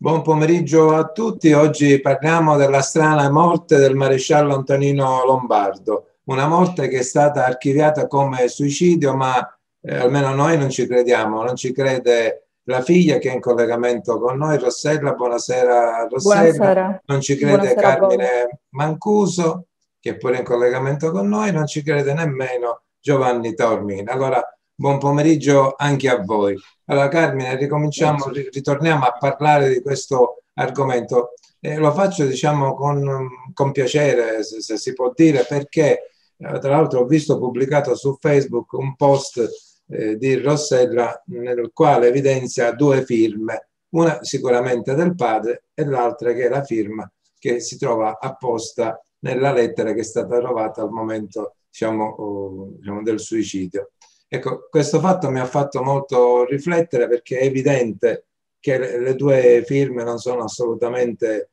Buon pomeriggio a tutti. Oggi parliamo della strana morte del maresciallo Antonino Lombardo, una morte che è stata archiviata come suicidio, ma almeno noi non ci crediamo, non ci crede la figlia che è in collegamento con noi. Rossella, buonasera Rossella. Buonasera. Non ci crede Buonasera a voi. Carmine Mancuso, che è pure in collegamento con noi, non ci crede nemmeno Giovanni Tormini. Allora, buon pomeriggio anche a voi. Allora Carmine, ricominciamo, ritorniamo a parlare di questo argomento. Lo faccio diciamo con piacere, se si può dire, perché tra l'altro ho visto pubblicato su Facebook un post di Rossella nel quale evidenzia due firme, una sicuramente del padre e l'altra che è la firma che si trova apposta nella lettera che è stata trovata al momento diciamo del suicidio. Ecco, questo fatto mi ha fatto molto riflettere perché è evidente che le due firme non sono assolutamente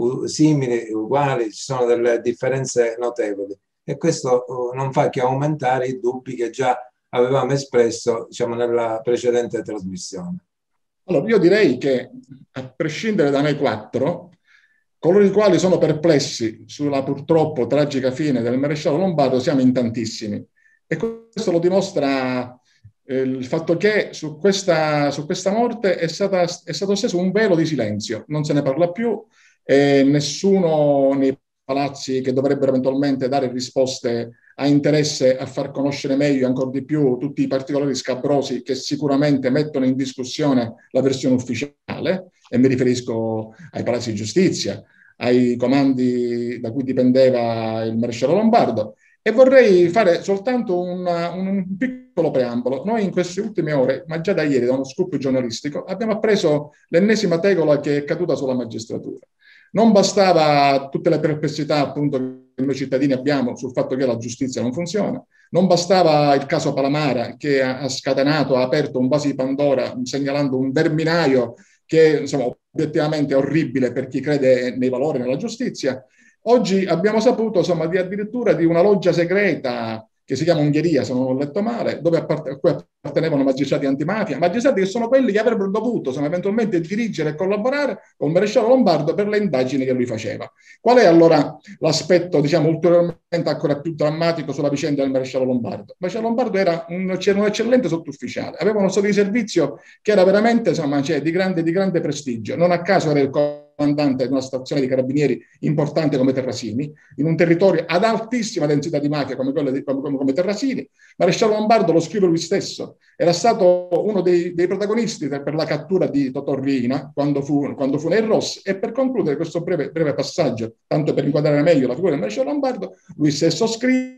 simili, uguali, ci sono delle differenze notevoli e questo non fa che aumentare i dubbi che già avevamo espresso, diciamo, nella precedente trasmissione. Allora, io direi che, a prescindere da noi quattro, coloro i quali sono perplessi sulla purtroppo tragica fine del maresciallo Lombardo siamo in tantissimi. E questo lo dimostra il fatto che su questa morte è stato steso un velo di silenzio, non se ne parla più, e nessuno nei palazzi che dovrebbero eventualmente dare risposte ha interesse a far conoscere meglio e ancora di più tutti i particolari scabrosi che sicuramente mettono in discussione la versione ufficiale, e mi riferisco ai palazzi di giustizia, ai comandi da cui dipendeva il maresciallo Lombardo. E vorrei fare soltanto un piccolo preambolo. Noi in queste ultime ore, ma già da ieri, da uno scoop giornalistico, abbiamo appreso l'ennesima tegola che è caduta sulla magistratura. Non bastava tutte le perplessità appunto che noi cittadini abbiamo sul fatto che la giustizia non funziona, non bastava il caso Palamara che ha scatenato, ha aperto un vaso di Pandora segnalando un verminaio che insomma obiettivamente è orribile per chi crede nei valori e nella giustizia. Oggi abbiamo saputo insomma addirittura di una loggia segreta che si chiama Ungheria, se non ho letto male, a cui appartenevano magistrati antimafia, magistrati che sono quelli che avrebbero dovuto insomma, eventualmente dirigere e collaborare con il maresciallo Lombardo per le indagini che lui faceva. Qual è allora l'aspetto, diciamo, ulteriormente ancora più drammatico sulla vicenda del maresciallo Lombardo? Il maresciallo Lombardo era un eccellente sottufficiale, aveva uno stato di servizio che era veramente insomma, cioè, di grande prestigio. Non a caso era il comandante di una stazione di carabinieri importante come Terrasini, in un territorio ad altissima densità di mafia come quella come Terrasini. Maresciallo Lombardo, lo scrive lui stesso, era stato uno dei protagonisti per la cattura di Totò Riina quando fu nei Ross. E per concludere questo breve passaggio, tanto per inquadrare meglio la figura del maresciallo Lombardo, lui stesso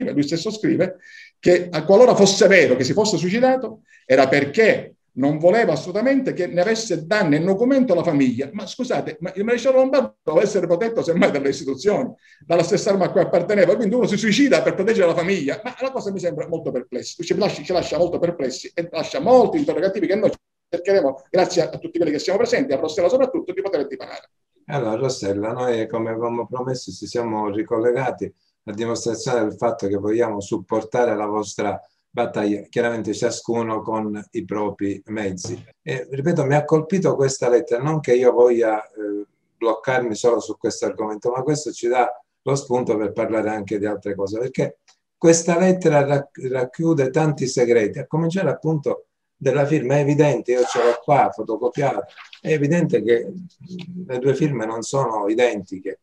scrive che qualora fosse vero che si fosse suicidato era perché non voleva assolutamente che ne avesse danni e nocumento alla famiglia. Ma scusate, ma il maresciallo Lombardo doveva essere protetto semmai dalle istituzioni, dalla stessa arma a cui apparteneva, quindi uno si suicida per proteggere la famiglia. Ma la cosa mi sembra molto perplessa, ci lascia molto perplessi e lascia molti interrogativi che noi cercheremo, grazie a tutti quelli che siamo presenti, a Rossella soprattutto, di poter dipanare. Allora Rossella, noi come avevamo promesso ci siamo ricollegati a dimostrazione del fatto che vogliamo supportare la vostra battaglia, chiaramente ciascuno con i propri mezzi. E ripeto, mi ha colpito questa lettera, non che io voglia bloccarmi solo su questo argomento, ma questo ci dà lo spunto per parlare anche di altre cose, perché questa lettera racchiude tanti segreti, a cominciare appunto della firma. È evidente, io ce l'ho qua fotocopiata, è evidente che le due firme non sono identiche.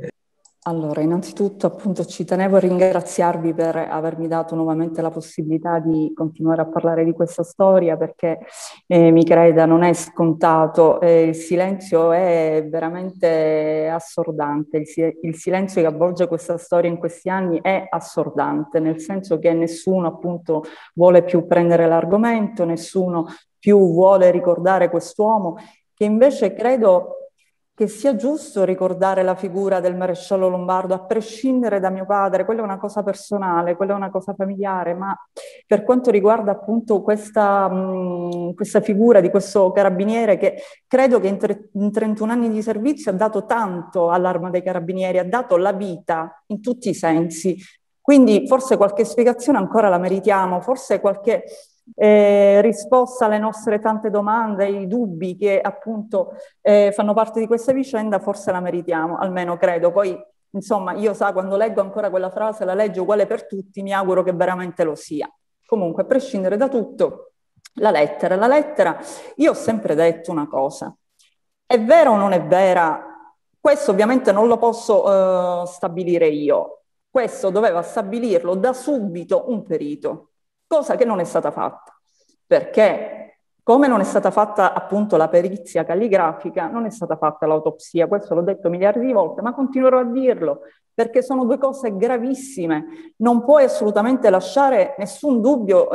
Allora, innanzitutto appunto ci tenevo a ringraziarvi per avermi dato nuovamente la possibilità di continuare a parlare di questa storia perché mi creda non è scontato, il silenzio è veramente assordante, il silenzio che avvolge questa storia in questi anni è assordante, nel senso che nessuno appunto vuole più prendere l'argomento, nessuno più vuole ricordare quest'uomo che invece credo che sia giusto ricordare la figura del maresciallo Lombardo, a prescindere da mio padre, quella è una cosa personale, quella è una cosa familiare, ma per quanto riguarda appunto questa figura di questo carabiniere che credo che in 31 anni di servizio ha dato tanto all'Arma dei Carabinieri, ha dato la vita in tutti i sensi, quindi forse qualche spiegazione ancora la meritiamo, forse qualche risposta alle nostre tante domande, i dubbi che appunto fanno parte di questa vicenda, forse la meritiamo, almeno credo. Poi, insomma, io quando leggo ancora quella frase, la leggo uguale per tutti, mi auguro che veramente lo sia. Comunque, a prescindere da tutto, la lettera, io ho sempre detto una cosa, è vera o non è vera? Questo ovviamente non lo posso stabilire io, questo doveva stabilirlo da subito un perito, cosa che non è stata fatta, perché come non è stata fatta appunto la perizia calligrafica, non è stata fatta l'autopsia, questo l'ho detto miliardi di volte, ma continuerò a dirlo, perché sono due cose gravissime, non puoi assolutamente lasciare nessun dubbio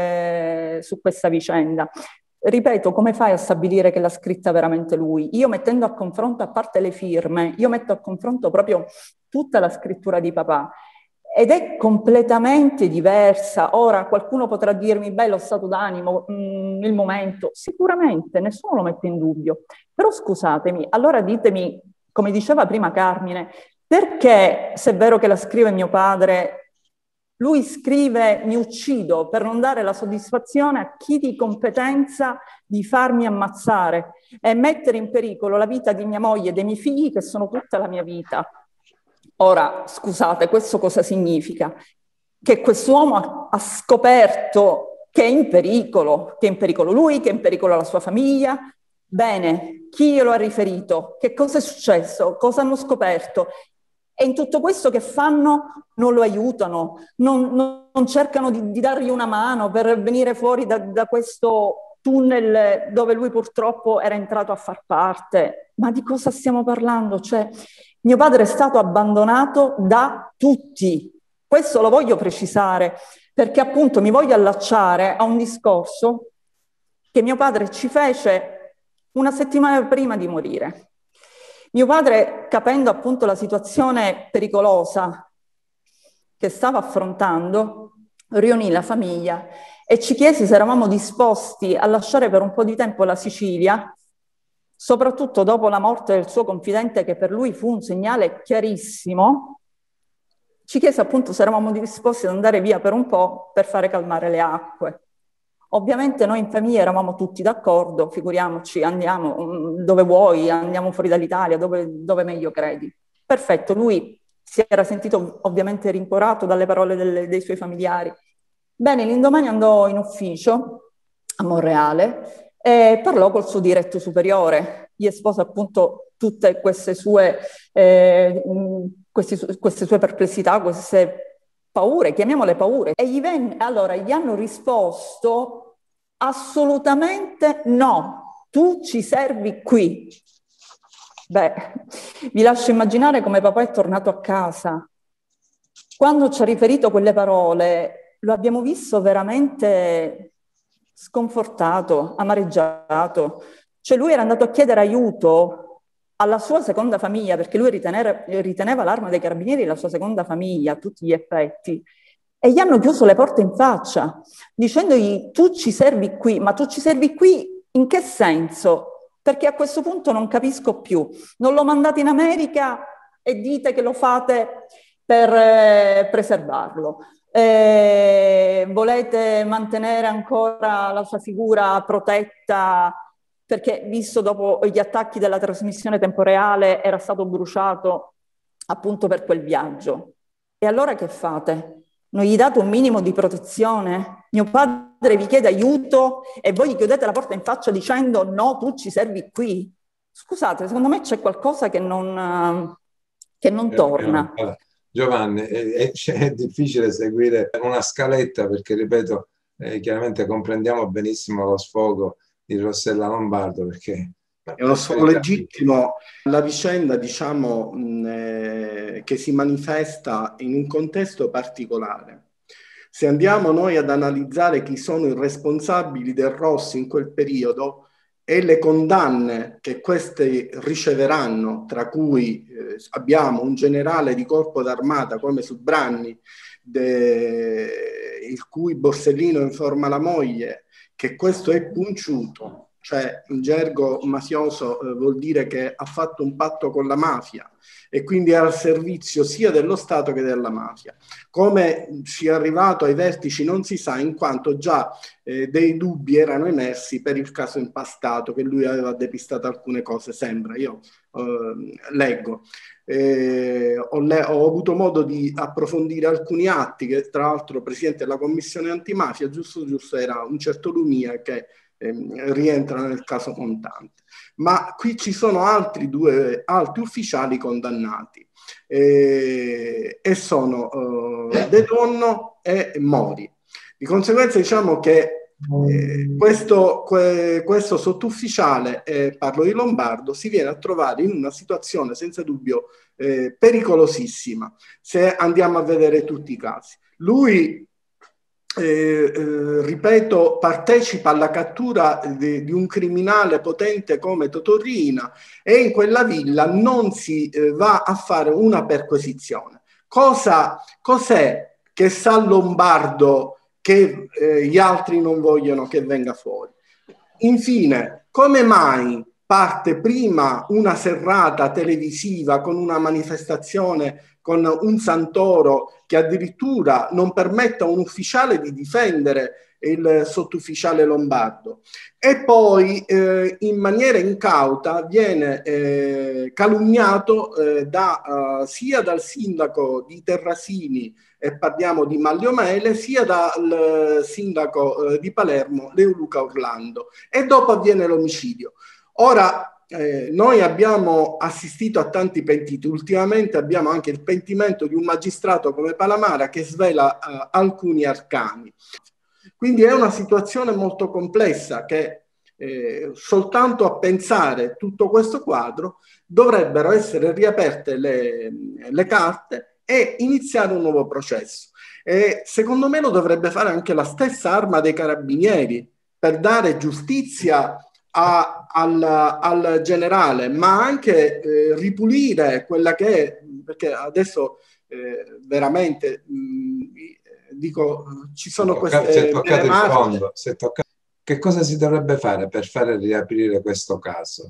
su questa vicenda. Ripeto, come fai a stabilire che l'ha scritta veramente lui? Io mettendo a confronto, a parte le firme, io metto a confronto proprio tutta la scrittura di papà ed è completamente diversa. Ora qualcuno potrà dirmi, beh, lo stato d'animo, il momento, sicuramente, nessuno lo mette in dubbio. Però scusatemi, allora ditemi, come diceva prima Carmine, perché, se è vero che la scrive mio padre, lui scrive mi uccido per non dare la soddisfazione a chi di competenza di farmi ammazzare e mettere in pericolo la vita di mia moglie e dei miei figli che sono tutta la mia vita. Ora, scusate, questo cosa significa? Che quest'uomo ha scoperto che è in pericolo lui, che è in pericolo la sua famiglia. Bene, chi glielo ha riferito? Che cosa è successo? Cosa hanno scoperto? E in tutto questo che fanno? Non lo aiutano, non cercano di dargli una mano per venire fuori da questo tunnel dove lui purtroppo era entrato a far parte. Ma di cosa stiamo parlando? Cioè, mio padre è stato abbandonato da tutti. Questo lo voglio precisare, perché appunto mi voglio allacciare a un discorso che mio padre ci fece una settimana prima di morire. Mio padre, capendo appunto la situazione pericolosa che stava affrontando, riunì la famiglia e ci chiese se eravamo disposti a lasciare per un po' di tempo la Sicilia, soprattutto dopo la morte del suo confidente, che per lui fu un segnale chiarissimo. Ci chiese appunto se eravamo disposti ad andare via per un po' per fare calmare le acque. Ovviamente noi in famiglia eravamo tutti d'accordo, figuriamoci, andiamo dove vuoi, andiamo fuori dall'Italia, dove meglio credi. Perfetto, lui si era sentito ovviamente rincuorato dalle parole dei suoi familiari. Bene, l'indomani andò in ufficio a Monreale e parlò col suo diretto superiore, gli espose appunto tutte queste sue perplessità, queste paure, chiamiamole paure. E allora gli hanno risposto assolutamente no, tu ci servi qui. Beh, vi lascio immaginare come papà è tornato a casa. Quando ci ha riferito quelle parole, lo abbiamo visto veramente sconfortato, amareggiato. Cioè lui era andato a chiedere aiuto alla sua seconda famiglia, perché lui riteneva l'Arma dei Carabinieri la sua seconda famiglia a tutti gli effetti, e gli hanno chiuso le porte in faccia, dicendogli tu ci servi qui, ma tu ci servi qui in che senso? Perché a questo punto non capisco più. Non lo mandate in America e dite che lo fate per preservarlo. Volete mantenere ancora la sua figura protetta perché, visto dopo gli attacchi della trasmissione temporeale, era stato bruciato appunto per quel viaggio. E allora che fate? Non gli date un minimo di protezione? Mio padre vi chiede aiuto e voi gli chiudete la porta in faccia dicendo no, tu ci servi qui. Scusate, secondo me c'è qualcosa che non torna. Giovanni, è difficile seguire una scaletta perché, ripeto, chiaramente comprendiamo benissimo lo sfogo di Rossella Lombardo, perché è uno sfogo legittimo. La vicenda, diciamo, che si manifesta in un contesto particolare. Se andiamo noi ad analizzare chi sono i responsabili del Rossi in quel periodo e le condanne che questi riceveranno, tra cui abbiamo un generale di corpo d'armata come Subranni, il cui Borsellino informa la moglie che questo è punciuto, cioè in gergo mafioso vuol dire che ha fatto un patto con la mafia e quindi è al servizio sia dello Stato che della mafia. Come sia arrivato ai vertici non si sa, in quanto già dei dubbi erano emersi per il caso Impastato, che lui aveva depistato alcune cose, sembra, io leggo. Ho avuto modo di approfondire alcuni atti che tra l'altro presidente della commissione antimafia giusto era un certo Lumia che rientra nel caso Montante, ma qui ci sono altri ufficiali condannati e sono De Donno e Mori. Di conseguenza diciamo che questo sottufficiale, parlo di Lombardo, si viene a trovare in una situazione senza dubbio pericolosissima se andiamo a vedere tutti i casi. Lui, ripeto, partecipa alla cattura di un criminale potente come Totorrina e in quella villa non si va a fare una perquisizione. Cos'è che sa Lombardo che gli altri non vogliono che venga fuori? Infine, come mai parte prima una serrata televisiva con una manifestazione con un Santoro che addirittura non permette a un ufficiale di difendere il sottufficiale Lombardo e poi in maniera incauta viene calunniato sia dal sindaco di Terrasini, e parliamo di Maglio Mele, sia dal sindaco di Palermo Leoluca Orlando, e dopo avviene l'omicidio. Ora noi abbiamo assistito a tanti pentiti, ultimamente abbiamo anche il pentimento di un magistrato come Palamara che svela alcuni arcani. Quindi è una situazione molto complessa che soltanto a pensare tutto questo quadro dovrebbero essere riaperte le carte e iniziare un nuovo processo. E secondo me lo dovrebbe fare anche la stessa Arma dei Carabinieri per dare giustizia al generale, ma anche ripulire quella che è, perché adesso veramente dico ci sono queste... Si è toccato il fondo, che cosa si dovrebbe fare per fare riaprire questo caso?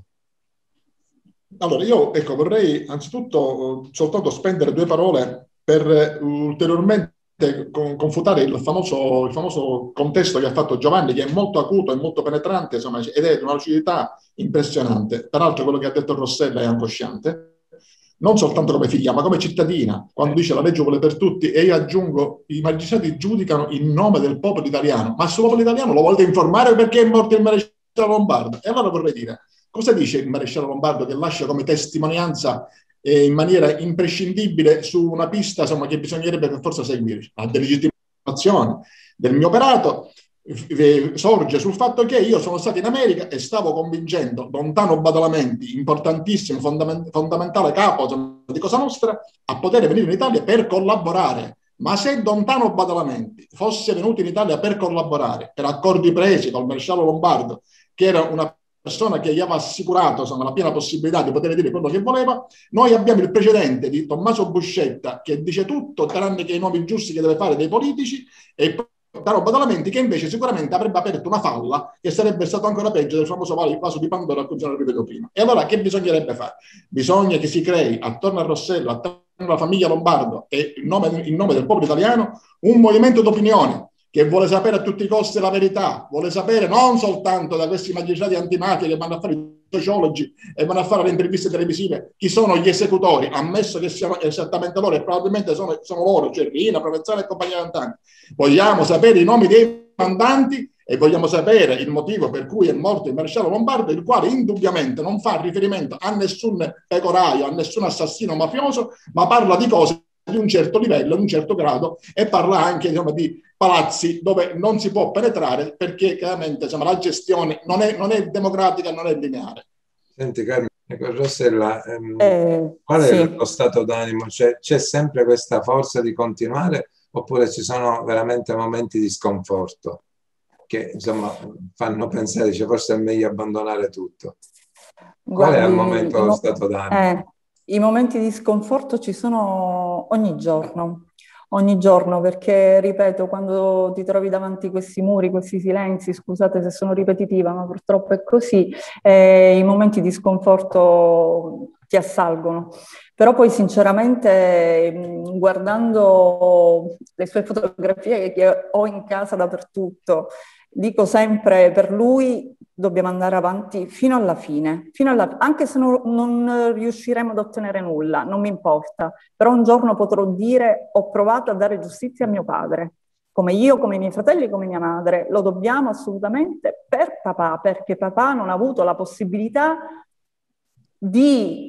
Allora, io vorrei anzitutto soltanto spendere 2 parole per ulteriormente confutare il famoso contesto che ha fatto Giovanni, che è molto acuto e molto penetrante, insomma, ed è di una lucidità impressionante. Peraltro quello che ha detto Rossella è angosciante, non soltanto come figlia, ma come cittadina, quando dice la legge vuole per tutti, e io aggiungo, i magistrati giudicano in nome del popolo italiano, ma sul popolo italiano lo volete informare perché è morto il maresciallo Lombardo? E allora vorrei dire, cosa dice il maresciallo Lombardo che lascia come testimonianza in maniera imprescindibile su una pista, insomma, che bisognerebbe per forza seguire? La delegittimazione del mio operato sorge sul fatto che io sono stato in America e stavo convincendo Lontano Badalamenti, importantissimo, fondamentale capo di Cosa Nostra, a poter venire in Italia per collaborare. Ma se Lontano Badalamenti fosse venuto in Italia per collaborare, per accordi presi col maresciallo Lombardo, che era una persona che gli aveva assicurato, insomma, la piena possibilità di poter dire quello che voleva, noi abbiamo il precedente di Tommaso Buscetta che dice tutto tranne che i nomi giusti che deve fare dei politici, e Taro Badalamenti che invece sicuramente avrebbe aperto una falla che sarebbe stato ancora peggio del famoso vaso di Pandora a cui sono arrivato prima. E allora che bisognerebbe fare? Bisogna che si crei attorno a Rossello, attorno alla famiglia Lombardo e in nome del popolo italiano un movimento d'opinione che vuole sapere a tutti i costi la verità, vuole sapere non soltanto da questi magistrati antimafia che vanno a fare i sociologi e vanno a fare le interviste televisive chi sono gli esecutori, ammesso che siano esattamente loro, e probabilmente sono loro, Gerrina, Provenzano e compagnia cantante. Vogliamo sapere i nomi dei mandanti e vogliamo sapere il motivo per cui è morto il maresciallo Lombardo, il quale indubbiamente non fa riferimento a nessun pecoraio, a nessun assassino mafioso, ma parla di cose di un certo livello, di un certo grado, e parla anche, insomma, di palazzi dove non si può penetrare perché chiaramente, insomma, la gestione non è democratica, non è lineare. Senti Carmine, Rossella, qual è sì. lo stato d'animo? C'è sempre questa forza di continuare oppure ci sono veramente momenti di sconforto che insomma fanno pensare, dice, forse è meglio abbandonare tutto? Qual è al momento lo stato d'animo? I momenti di sconforto ci sono ogni giorno. ogni giorno, perché, ripeto, quando ti trovi davanti questi muri, questi silenzi, scusate se sono ripetitiva, ma purtroppo è così, i momenti di sconforto ti assalgono. Però poi sinceramente, guardando le sue fotografie che ho in casa dappertutto, dico sempre, per lui dobbiamo andare avanti fino alla fine, anche se non riusciremo ad ottenere nulla, non mi importa, però un giorno potrò dire: ho provato a dare giustizia a mio padre, come io, come i miei fratelli, come mia madre. Lo dobbiamo assolutamente per papà, perché papà non ha avuto la possibilità di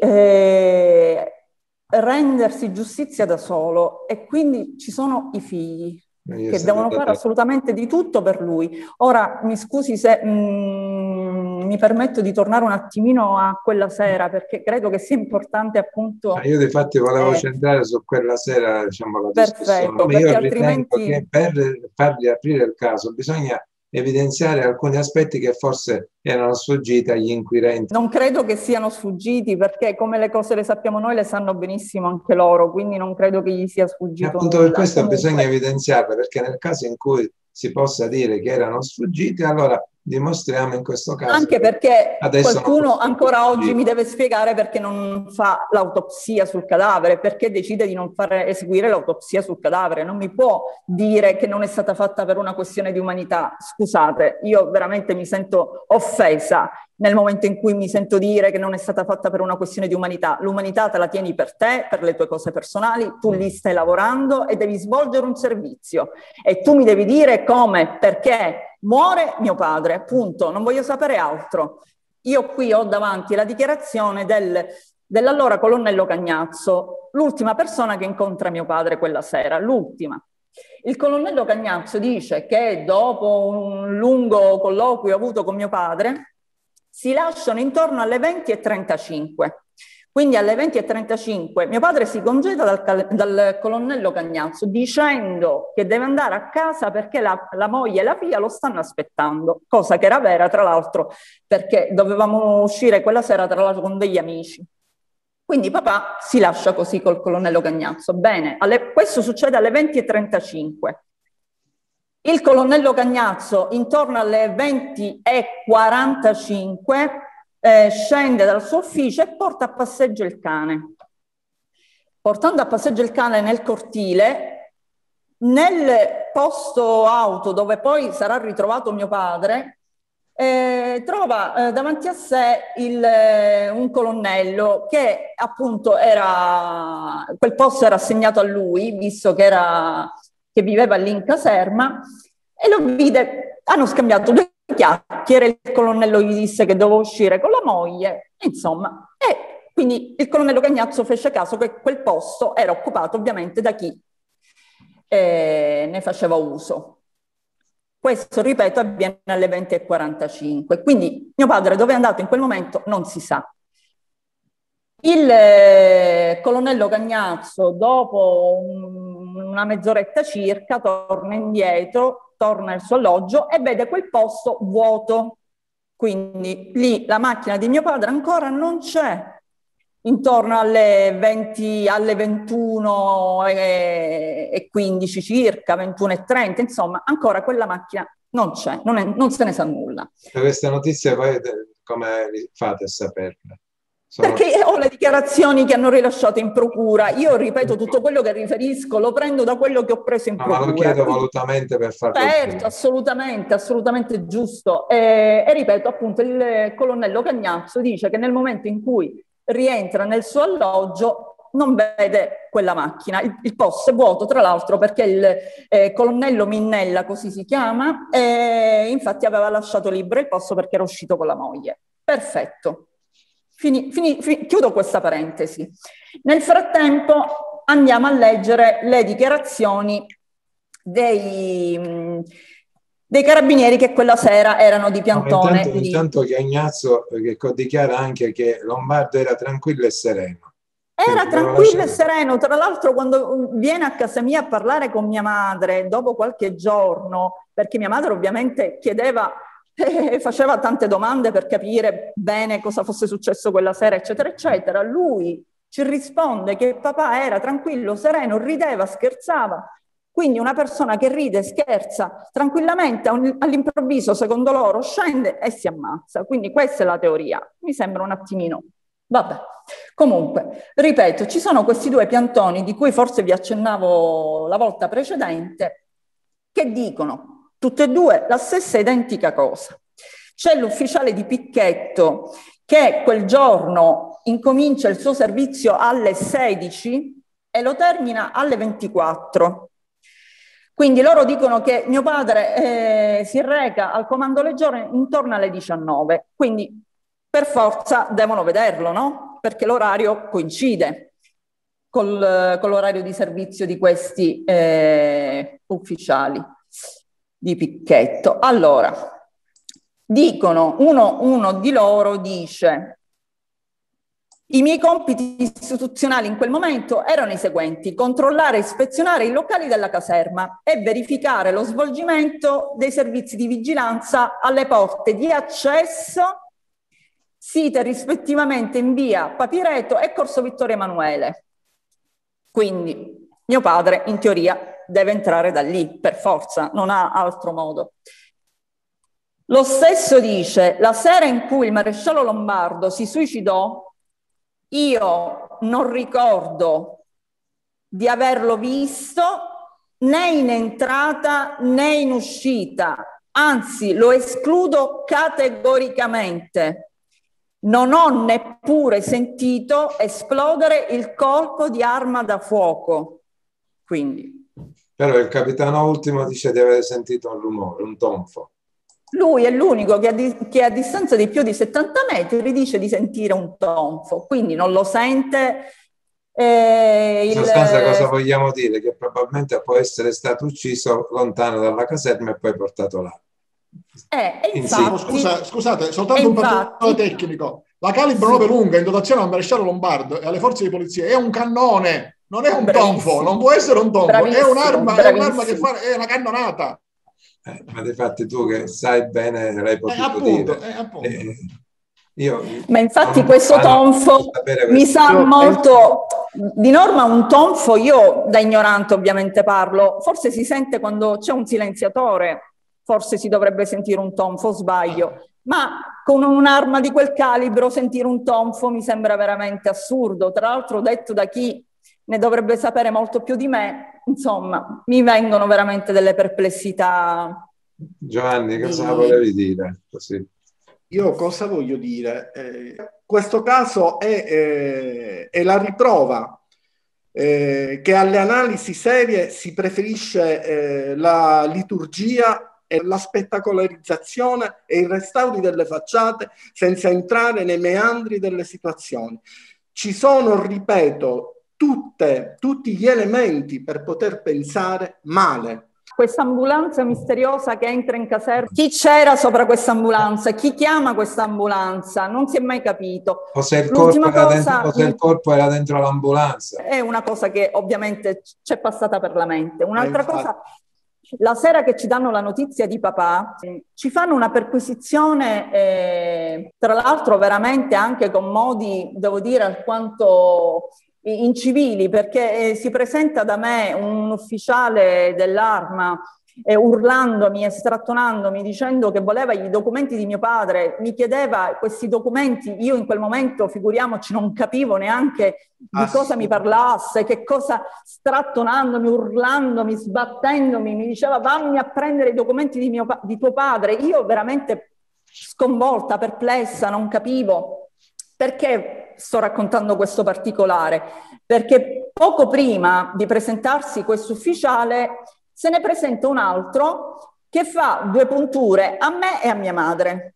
rendersi giustizia da solo, e quindi ci sono i figli che devono fare assolutamente di tutto per lui. Ora, mi scusi se mi permetto di tornare un attimino a quella sera, perché credo che sia importante, appunto... Io difatti volevo centrare su quella sera, diciamo, la discussione. Perfetto, Io perché ritengo altrimenti... che per fargli aprire il caso bisogna evidenziare alcuni aspetti che forse erano sfuggiti agli inquirenti. Non credo che siano sfuggiti, perché come le cose le sappiamo noi, le sanno benissimo anche loro, quindi non credo che gli sia sfuggito appunto nulla. Per questo Comunque... bisogna evidenziarle, perché nel caso in cui si possa dire che erano sfuggiti, allora dimostriamo in questo caso. Anche perché adesso qualcuno ancora oggi mi deve spiegare perché non fa l'autopsia sul cadavere, perché decide di non far eseguire l'autopsia sul cadavere. Non mi può dire che non è stata fatta per una questione di umanità. Scusate, io veramente mi sento offesa nel momento in cui mi sento dire che non è stata fatta per una questione di umanità. L'umanità te la tieni per te, per le tue cose personali, tu lì stai lavorando e devi svolgere un servizio. E tu mi devi dire come, perché muore mio padre, appunto, non voglio sapere altro. Io qui ho davanti la dichiarazione dell'allora colonnello Cagnazzo, l'ultima persona che incontra mio padre quella sera, l'ultima. Il colonnello Cagnazzo dice che dopo un lungo colloquio avuto con mio padre, si lasciano intorno alle 20:35. Quindi alle 20:35 mio padre si congeda dal colonnello Cagnazzo dicendo che deve andare a casa perché la moglie e la figlia lo stanno aspettando, cosa che era vera, tra l'altro, perché dovevamo uscire quella sera, tra l'altro, con degli amici. Quindi papà si lascia così col colonnello Cagnazzo. Bene, questo succede alle 20:35. Il colonnello Cagnazzo, intorno alle 20:45, scende dal suo ufficio e porta a passeggio il cane. Portando a passeggio il cane nel cortile, nel posto auto dove poi sarà ritrovato mio padre, trova davanti a sé un colonnello che appunto quel posto era assegnato a lui, visto che viveva lì in caserma, e lo vide, hanno scambiato due chiacchiere, il colonnello gli disse che doveva uscire con la moglie, insomma, e quindi il colonnello Cagnazzo fece caso che quel posto era occupato ovviamente da chi ne faceva uso. Questo, ripeto, avviene alle 20:45, quindi mio padre dove è andato in quel momento non si sa. Il colonnello Cagnazzo, dopo una mezz'oretta circa, torna indietro, torna al suo alloggio e vede quel posto vuoto. Quindi lì la macchina di mio padre ancora non c'è. Intorno alle 21:15 circa, 21:30, insomma, ancora quella macchina non c'è, non se ne sa nulla. Queste notizie poi come fate a saperle? Perché ho le dichiarazioni che hanno rilasciato in procura. Io ripeto, tutto quello che riferisco lo prendo da quello che ho preso in procura. Ma lo chiedo volutamente per farlo. Certo, assolutamente giusto. E ripeto, appunto, il colonnello Cagnazzo dice che nel momento in cui rientra nel suo alloggio non vede quella macchina. Il posto è vuoto, tra l'altro, perché il colonnello Minnella, così si chiama, infatti aveva lasciato libero il posto perché era uscito con la moglie. Perfetto. Chiudo questa parentesi. Nel frattempo andiamo a leggere le dichiarazioni dei carabinieri che quella sera erano di piantone. Intanto Cagnazzo che dichiara anche che Lombardo era tranquillo e sereno. Era tranquillo e sereno, tra l'altro quando viene a casa mia a parlare con mia madre dopo qualche giorno, perché mia madre ovviamente chiedeva faceva tante domande per capire bene cosa fosse successo quella sera, eccetera, eccetera. Lui ci risponde che papà era tranquillo, sereno, rideva, scherzava. Quindi una persona che ride e scherza tranquillamente all'improvviso, secondo loro, scende e si ammazza. Quindi questa è la teoria. Mi sembra un attimino... Vabbè. Comunque, ripeto, ci sono questi due piantoni di cui forse vi accennavo la volta precedente, che dicono tutte e due la stessa identica cosa. C'è l'ufficiale di picchetto che quel giorno incomincia il suo servizio alle 16 e lo termina alle 24. Quindi loro dicono che mio padre si reca al comando legione intorno alle 19, quindi per forza devono vederlo, no? Perché l'orario coincide con l'orario di servizio di questi ufficiali di picchetto. Allora, dicono, uno di loro dice: i miei compiti istituzionali in quel momento erano i seguenti: controllare e ispezionare i locali della caserma e verificare lo svolgimento dei servizi di vigilanza alle porte di accesso site rispettivamente in via Papireto e Corso Vittorio Emanuele. Quindi mio padre in teoria deve entrare da lì, per forza, non ha altro modo. Lo stesso dice: la sera in cui il maresciallo Lombardo si suicidò, io non ricordo di averlo visto né in entrata né in uscita, anzi lo escludo categoricamente. Non ho neppure sentito esplodere il colpo di arma da fuoco. Quindi. Però il capitano Ultimo dice di aver sentito un rumore, un tonfo. Lui è l'unico che a distanza di più di 70 metri dice di sentire un tonfo, quindi non lo sente. In sostanza cosa vogliamo dire? Che probabilmente può essere stato ucciso lontano dalla caserma e poi portato là. Infatti, scusate, soltanto un particolare tecnico. La calibro 9 lunga in dotazione al maresciallo Lombardo e alle forze di polizia è un cannone, non è un tonfo, non può essere un tonfo, è un'arma che fa, è una cannonata. Ma difatti tu che sai bene l'hai potuto dire. Ma infatti questo tonfo mi sa molto, di norma un tonfo, io da ignorante ovviamente parlo, forse si sente quando c'è un silenziatore, forse si dovrebbe sentire un tonfo, sbaglio, ma con un'arma di quel calibro sentire un tonfo mi sembra veramente assurdo, tra l'altro detto da chi ne dovrebbe sapere molto più di me, insomma, mi vengono veramente delle perplessità. Giovanni, cosa volevi dire? Così. Io cosa voglio dire? Questo caso è la riprova che alle analisi serie si preferisce la liturgia e la spettacolarizzazione e i restauri delle facciate senza entrare nei meandri delle situazioni. Ci sono, ripeto, tutti gli elementi per poter pensare male. Questa ambulanza misteriosa che entra in caserma, chi c'era sopra questa ambulanza, chi chiama questa ambulanza, non si è mai capito. O se il corpo era dentro l'ambulanza. È una cosa che ovviamente ci è passata per la mente. Un'altra cosa, la sera che ci danno la notizia di papà, ci fanno una perquisizione, tra l'altro veramente anche con modi, devo dire, alquanto incivili, perché si presenta da me un ufficiale dell'Arma urlandomi e strattonandomi dicendo che voleva i documenti di mio padre, mi chiedeva questi documenti, io in quel momento, figuriamoci, non capivo neanche di cosa mi parlasse, che cosa, strattonandomi, urlandomi, sbattendomi, mi diceva vammi a prendere i documenti di tuo padre. Io veramente sconvolta, perplessa, non capivo. Perché sto raccontando questo particolare? Perché poco prima di presentarsi questo ufficiale se ne presenta un altro che fa 2 punture a me e a mia madre.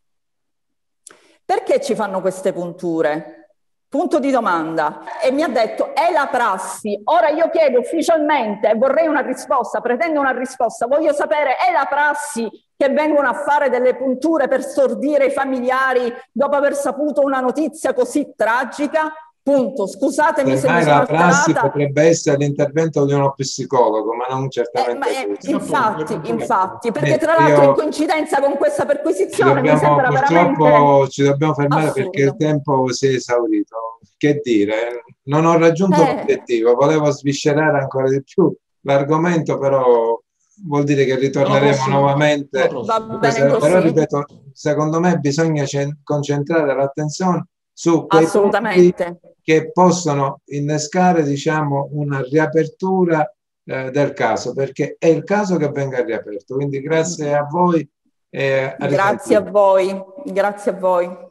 Perché ci fanno queste punture? Punto di domanda. E mi ha detto, è la prassi. Ora io chiedo ufficialmente, vorrei una risposta, pretendo una risposta, voglio sapere, è la prassi che vengono a fare delle punture per stordire i familiari dopo aver saputo una notizia così tragica? Punto. Scusatemi se mi sono la prassi alterata. potrebbe essere l'intervento di uno psicologo, ma non certamente infatti, perché tra l'altro in coincidenza con questa perquisizione mi sembra purtroppo veramente ci dobbiamo fermare assurdo. perché il tempo si è esaurito. Che dire? Non ho raggiunto l'obiettivo, volevo sviscerare ancora di più l'argomento, però vuol dire che ritorneremo nuovamente. Va bene così. Però ripeto, secondo me bisogna concentrare l'attenzione su quei punti che possono innescare, diciamo, una riapertura del caso, perché è il caso che venga riaperto. Quindi grazie a voi. Grazie a voi, grazie a voi.